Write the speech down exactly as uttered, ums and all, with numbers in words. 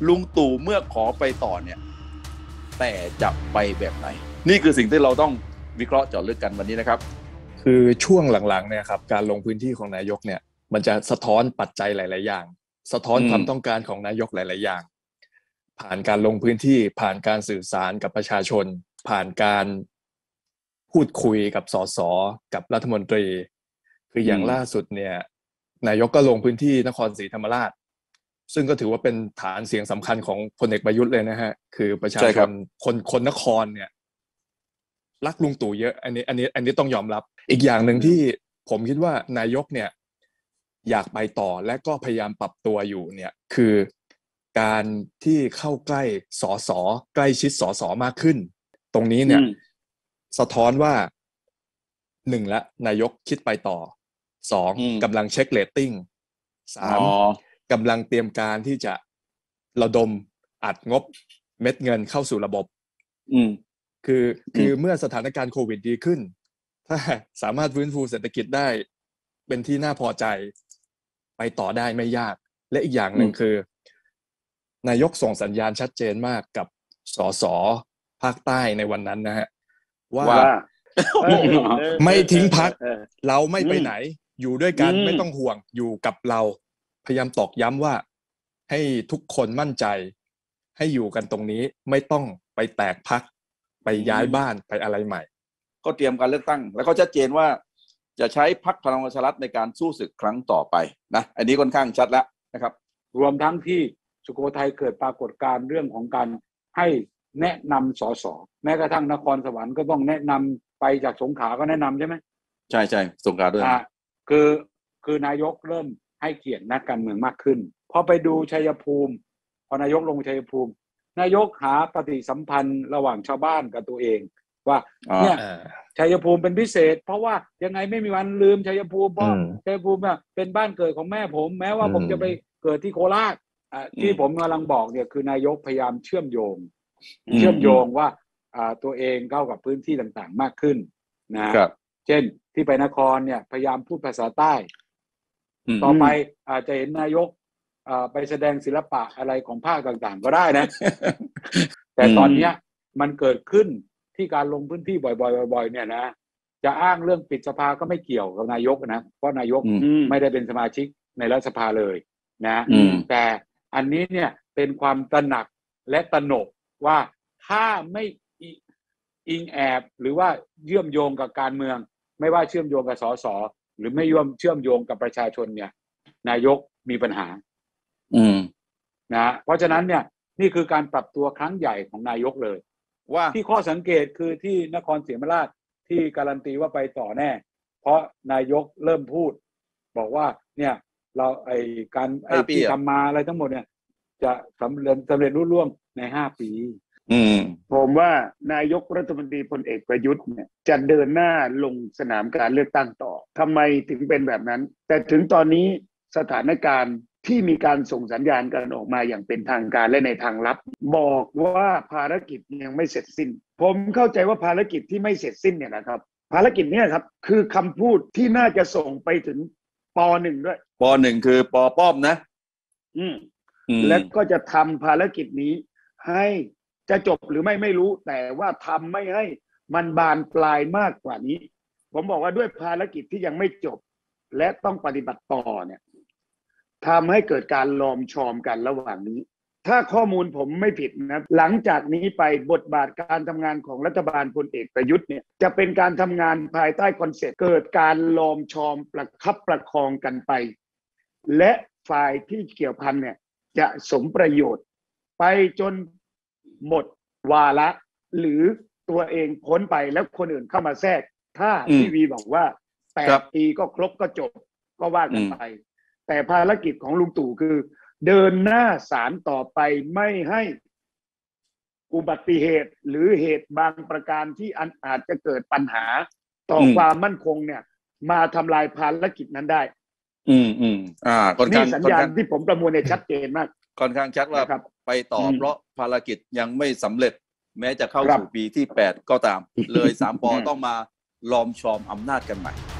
ลุงตู่เมื่อขอไปต่อเนี่ยแต่จะไปแบบไหนนี่คือสิ่งที่เราต้องวิเคราะห์เจาะลึกกันวันนี้นะครับคือช่วงหลังๆเนี่ยครับการลงพื้นที่ของนายกเนี่ยมันจะสะท้อนปัจจัยหลายๆอย่างสะท้อนความต้องการของนายกหลายๆอย่างผ่านการลงพื้นที่ผ่านการสื่อสารกับประชาชนผ่านการพูดคุยกับสสกับรัฐมนตรีคืออย่างล่าสุดเนี่ยนายกก็ลงพื้นที่นครศรีธรรมราชซึ่งก็ถือว่าเป็นฐานเสียงสำคัญของพลเอกประยุทธ์เลยนะฮะคือประชาชนคนคนนครเนี่ยรักลุงตู่เยอะอันนี้อันนี้อันนี้ต้องยอมรับอีกอย่างหนึ่งที่ผมคิดว่านายกเนี่ยอยากไปต่อและก็พยายามปรับตัวอยู่เนี่ยคือการที่เข้าใกล้สสใกล้ชิดสสมากขึ้นตรงนี้เนี่ยสะท้อนว่าหนึ่งละนายกคิดไปต่อสองกำลังเช็คเรตติ้งสามกำลังเตรียมการที่จะระดมอัดงบเม็ดเงินเข้าสู่ระบบคือคือเมื่อสถานการณ์โควิดดีขึ้นถ้าสามารถฟื้นฟูเศรษฐกิจได้เป็นที่น่าพอใจไปต่อได้ไม่ยากและอีกอย่างหนึ่งคือนายกส่งสัญญาณชัดเจนมากกับสสภาคใต้ในวันนั้นนะฮะว่าไม่ทิ้งพรรคเราไม่ไปไหนอยู่ด้วยกันไม่ต้องห่วงอยู่กับเราพยายามตอกย้ำว่าให้ทุกคนมั่นใจให้อยู่กันตรงนี้ไม่ต้องไปแตกพรรคไปย้ายบ้านไปอะไรใหม่ก็เตรียมการเลือกตั้งแล้วก็ชัดเจนว่าจะใช้พรรคพลังประชารัฐในการสู้ศึกครั้งต่อไปนะอันนี้ค่อนข้างชัดแล้วนะครับรวมทั้งที่สุโขทัยเกิดปรากฏการณ์เรื่องของการให้แนะนำสสแม้กระทั่งนครสวรรค์ก็ต้องแนะนำไปจากสงขลาก็แนะนำใช่ไหมใช่ใช่สงขลาด้วยคือคือนายกเริ่มให้เกียรตินักการเมืองมากขึ้นพอไปดูชัยภูมิพอนายกลงชัยภูมินายกหาปฏิสัมพันธ์ระหว่างชาวบ้านกับตัวเองว่าเนี่ยชัยภูมิเป็นพิเศษเพราะว่ายังไงไม่มีวันลืมชัยภูมิเพราะชัยภูมิเนี่ยเป็นบ้านเกิดของแม่ผมแม้ว่าผมจะไปเกิดที่โคราชที่ผมกำลังบอกเนี่ยคือนายกพยายามเชื่อมโยงเชื่อมโยงว่าตัวเองเข้ากับพื้นที่ต่างๆมากขึ้นนะเช่นที่ไปนครเนี่ยพยายามพูดภาษาใต้ต่อไปอาจจะเห็นนายกไปแสดงศิลปะอะไรของภาคต่างๆก็ได้นะแต่ตอนนี้มันเกิดขึ้นที่การลงพื้นที่บ่อยๆบ่อยๆเนี่ยนะจะอ้างเรื่องปิดสภาก็ไม่เกี่ยวกับนายกนะเพราะนายกไม่ได้เป็นสมาชิกในรัฐสภาเลยนะแต่อันนี้เนี่ยเป็นความตระหนักและตระหนกว่าถ้าไม่อิงแอบหรือว่าเชื่อมโยงกับการเมืองไม่ว่าเชื่อมโยงกับสสหรือไม่ย่อมเชื่อมโยงกับประชาชนเนี่ยนายกมีปัญหาอืมนะเพราะฉะนั้นเนี่ยนี่คือการปรับตัวครั้งใหญ่ของนายกเลยว่าที่ข้อสังเกตคือที่นครศรีธรรมราชที่การันตีว่าไปต่อแน่เพราะนายกเริ่มพูดบอกว่าเนี่ยเราไอ้การไอ้ที่ทำมาอะไรทั้งหมดเนี่ยจะสำเร็จสำเร็จรุ่ร่วงในห้าปีอืมผมว่านายกรัฐมนตรีพลเอกประยุทธ์เนี่ยจะเดินหน้าลงสนามการเลือกตั้งต่อทำไมถึงเป็นแบบนั้นแต่ถึงตอนนี้สถานการณ์ที่มีการส่งสัญญาณกันออกมาอย่างเป็นทางการและในทางลับบอกว่าภารกิจยังไม่เสร็จสิ้นผมเข้าใจว่าภารกิจที่ไม่เสร็จสิ้นเนี่ยนะครับภารกิจนี้ครับคือคำพูดที่น่าจะส่งไปถึงป.หนึ่ง ด้วยป.หนึ่ง คือป.ป้อมนะอืมและก็จะทำภารกิจนี้ให้จะจบหรือไม่ไม่รู้แต่ว่าทำไม่ให้มันบานปลายมากกว่านี้ผมบอกว่าด้วยภารกิจที่ยังไม่จบและต้องปฏิบัติต่อเนี่ยทำให้เกิดการลอมชอมกันระหว่างนี้ถ้าข้อมูลผมไม่ผิดนะหลังจากนี้ไปบทบาทการทำงานของรัฐบาลพลเอกประยุทธ์เนี่ยจะเป็นการทำงานภายใต้คอนเซ็ปต์เกิดการลอมชอมประคับประคองกันไปและฝ่ายที่เกี่ยวพันเนี่ยจะสมประโยชน์ไปจนหมดวาระหรือตัวเองพ้นไปแล้วคนอื่นเข้ามาแทรกถ้าทีวีบอกว่าแปดปีก็ครบก็จบก็ว่ากันไปแต่ภารกิจของลุงตู่คือเดินหน้าสารต่อไปไม่ให้อุบัติเหตุหรือเหตุบางประการที่อาจจะเกิดปัญหาต่อความมั่นคงเนี่ยมาทำลายภารกิจนั้นได้อืมอืมอ่านี่สัญญาณที่ผมประมวลเนี่ยชัดเจนมากค่อนข้างชัดว่าไปต่อเพราะภารกิจยังไม่สำเร็จแม้จะเข้าสู่ปีที่แปดก็ตามเลยสามป.ต้องมาล้อมชอมอำนาจกันใหม่